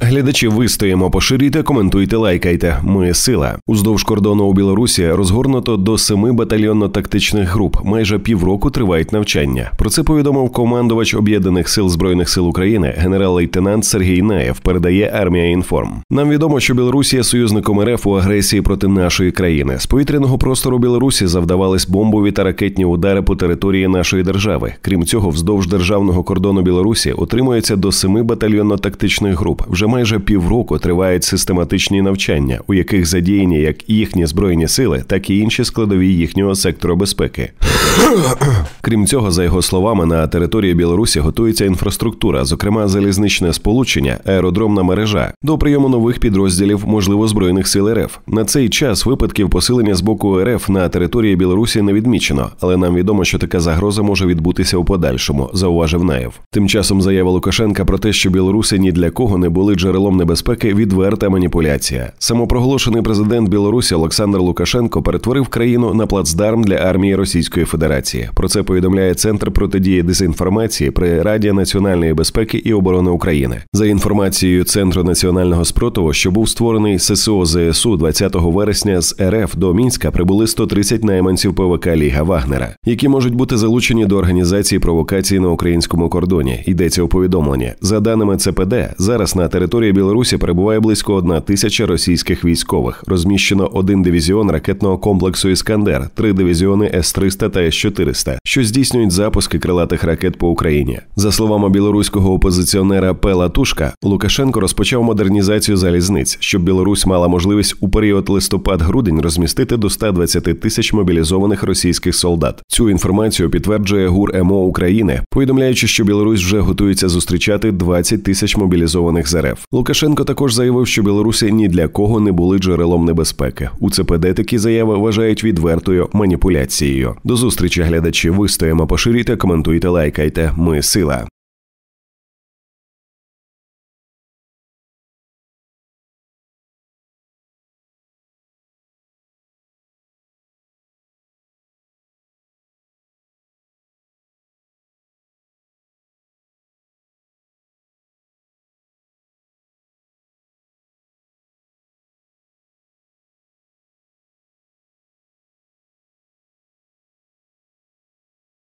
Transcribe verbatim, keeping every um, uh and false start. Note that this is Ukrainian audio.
Глядачі, вистоїмо, поширюйте, коментуйте, лайкайте. Ми – сила. Уздовж кордону у Білорусі розгорнуто до семи батальйонно-тактичних груп. Майже півроку тривають навчання. Про це повідомив командувач Об'єднаних сил Збройних сил України генерал-лейтенант Сергій Наєв, передає Армія Інформ. Нам відомо, що Білорусі є союзником РФ у агресії проти нашої країни. З повітряного простору Білорусі завдавались бомбові та ракетні удари по території нашої держави. Крім цього, вздовж державного кордону Білорусі утримується до семи батальйонно-тактичних груп. Вже майже півроку тривають систематичні навчання, у яких задіяні як їхні збройні сили, так і інші складові їхнього сектору безпеки. Крім цього, за його словами, на території Білорусі готується інфраструктура, зокрема залізничне сполучення, аеродромна мережа, до прийому нових підрозділів, можливо, Збройних сил РФ. На цей час випадків посилення з боку РФ на території Білорусі не відмічено, але нам відомо, що така загроза може відбутися у подальшому, зауважив Наєв. Тим часом заява Лукашенка про те, що білоруси ні для кого не були джерелом небезпеки, відверта маніпуляція. Самопроголошений президент Білорусі Олександр Лукашенко перетворив країну на плацдарм для армії Російської Федерації. Про це повідомляє Центр протидії дезінформації при Раді національної безпеки і оборони України. За інформацією Центру національного спротиву, що був створений ССО ЗСУ двадцятого вересня, з РФ до Мінська прибули сто тридцять найманців ПВК Ліга Вагнера, які можуть бути залучені до організації провокацій на українському кордоні, йдеться у повідомленні. За даними ЦПД, зараз на території Білорусі перебуває близько одна тисяча російських військових. Розміщено один дивізіон ракетного комплексу «Іскандер», три дивізіони С триста та С чотириста, що здійснюють запуски крилатих ракет по Україні. За словами білоруського опозиціонера П. Латушка, Лукашенко розпочав модернізацію залізниць, щоб Білорусь мала можливість у період листопад-грудень розмістити до ста двадцяти тисяч мобілізованих російських солдат. Цю інформацію підтверджує ГУР ем о України, повідомляючи, що Білорусь вже готується зустрічати двадцять тисяч мобілізованих з РФ. Лукашенко також заявив, що білоруси ні для кого не були джерелом небезпеки. У ЦПД такі заяви вважають відвертою маніпуляцією. До зустрічі, глядачі. Вистоїмо, поширюйте, коментуйте, лайкайте. Ми – сила.